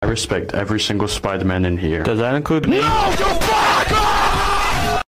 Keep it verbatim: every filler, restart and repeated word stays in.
respect every single Spider-Man in here. Does that include me? No, you fuck!